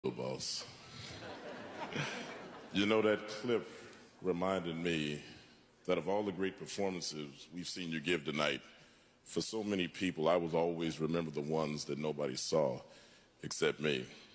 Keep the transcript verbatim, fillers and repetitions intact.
boss. You know, that clip reminded me that of all the great performances we've seen you give tonight, for so many people, I was always remember the ones that nobody saw except me.